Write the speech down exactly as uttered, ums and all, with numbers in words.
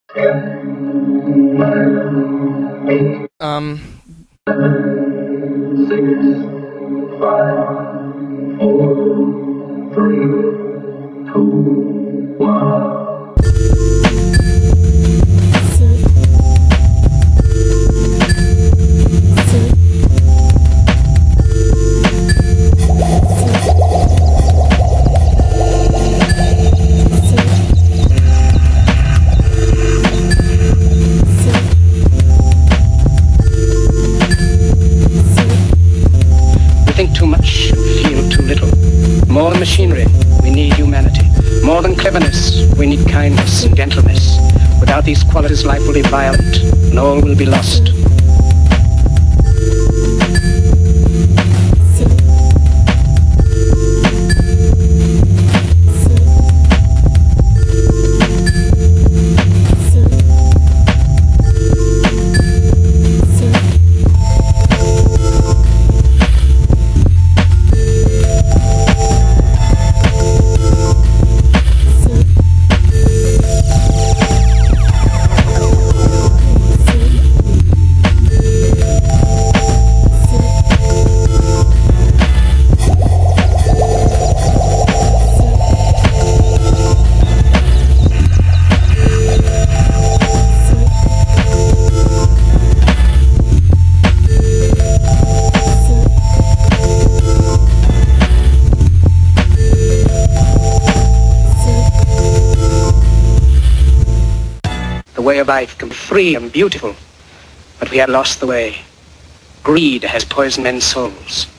Um. Six, five, four, three, two, one. Too much and feel too little. More than machinery, we need humanity. More than cleverness, we need kindness and gentleness. Without these qualities, life will be violent and all will be lost. The way of life can be free and beautiful, but we have lost the way. Greed has poisoned men's souls.